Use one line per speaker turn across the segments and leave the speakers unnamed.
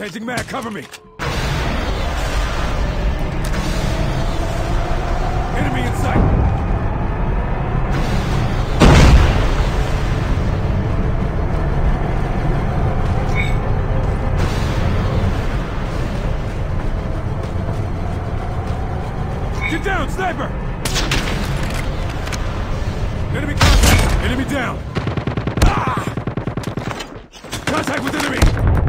Changing mag, cover me! Enemy in sight! Get down, sniper! Enemy contact! Enemy down! Ah! Contact with enemy!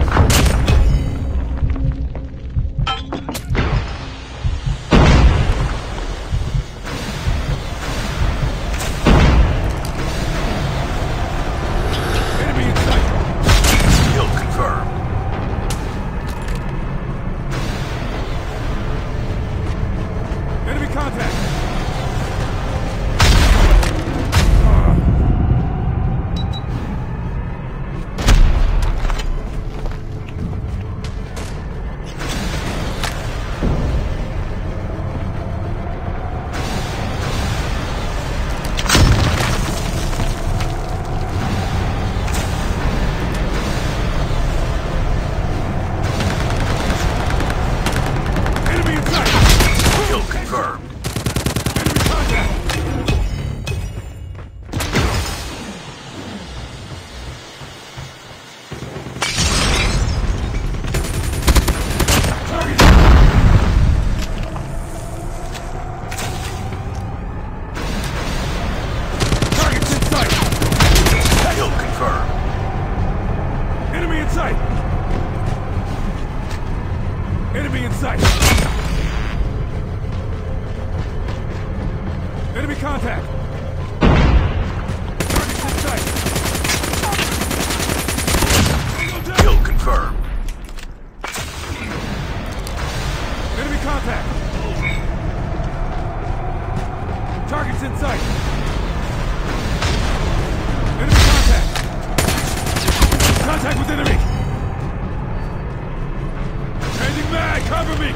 Enemy in sight!
Kill confirmed.
Enemy contact! Enemy in sight!
Kill confirmed.
Enemy contact! Target! Target's in sight!
Kill confirmed.
Enemy in sight! Enemy in sight! Enemy contact! Target's in sight!
Kill confirmed.
Enemy contact! Target's in sight! Enemy contact! Contact with enemy! Changing mag, cover me!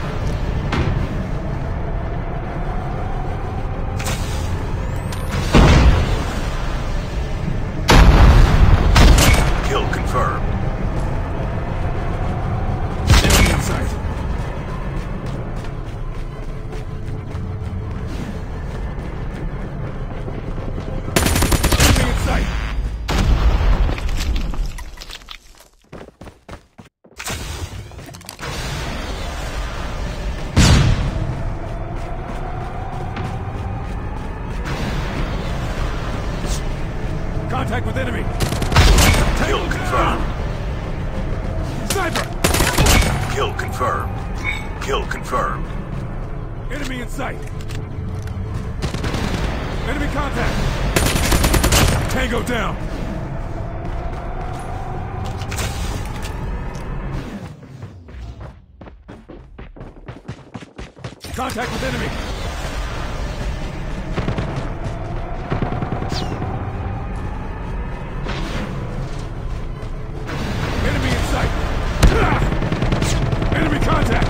Kill confirmed.
Enemy in sight! Enemy in sight! Contact with enemy!
Kill confirmed.
Sniper!
Kill confirmed. Kill confirmed.
Enemy in sight! Enemy contact! Tango down! Contact with enemy! Enemy in sight! Ah! Enemy contact!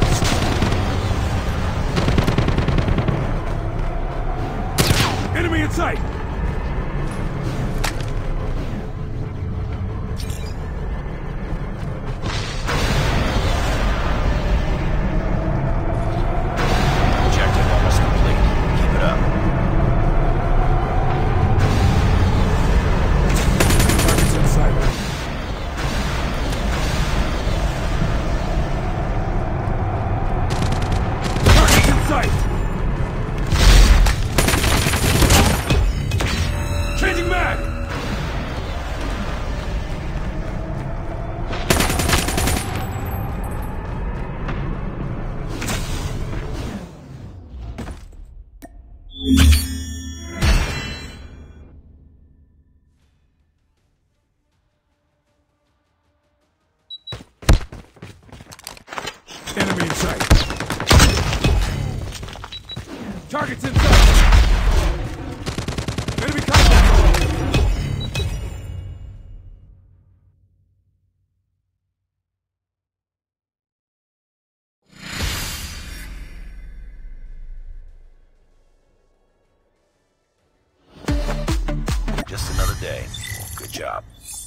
Enemy in sight!
Objective almost complete. Keep it up.
Target's in sight. Target's in sight! Changing mag! Enemy in sight. Target's in sight. Enemy contact.
Just another day. Good job.